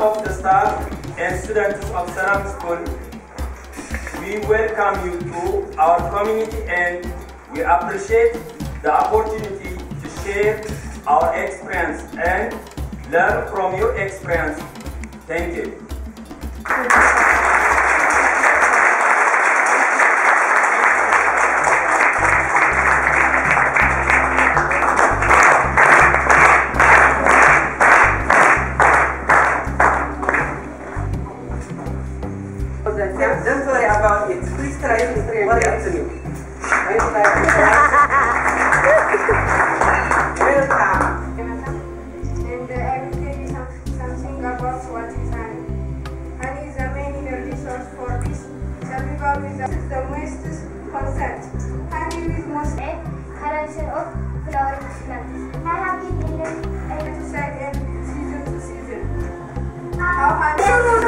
of the staff and students of Salam School, we welcome you to our community and we appreciate the opportunity to share our experience and learn from your experience. Thank you. Don't worry about it. Please try to work it to me. Welcome. And I will tell you something about what is honey. Honey is a main energy source for this. The people with the most consent. Honey is most collection of flowering plants. I have been in the side and season to season. How honey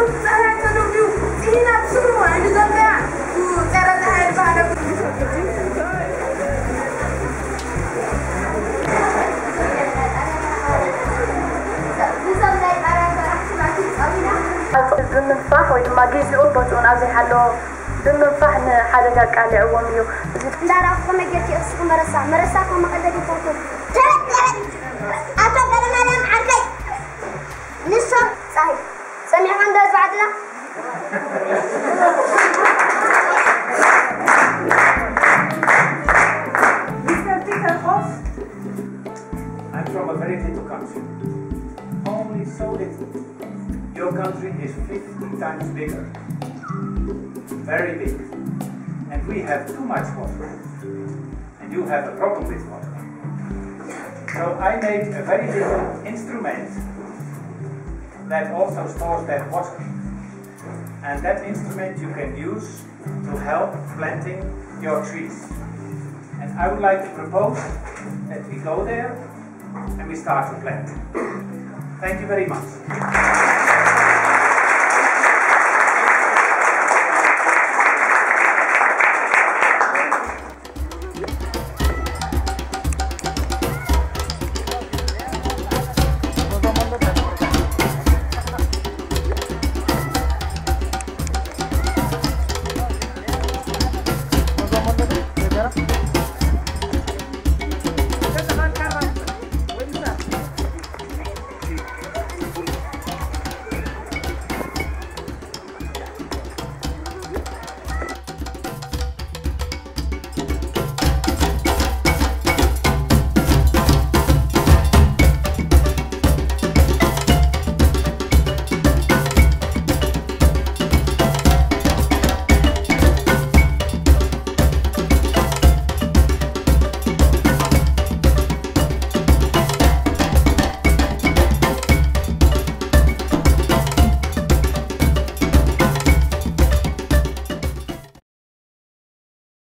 بالمنفاح ويما جيزئوا بطون أزي حلو بالمنفاح حاجة قال عوام يو لا رأفهم جرتي أسكو مرسا فما قدر يفوتون أتوقع لما لم عرفي نصف صحيح سمع من داز بعدنا I'm from a very little country. Only so little. Your country is 50 times bigger. Very big. And we have too much water. And you have a problem with water. So I made a very little instrument that also stores that water. And that instrument you can use to help planting your trees. And I would like to propose that we go there and we start to plant. Thank you very much.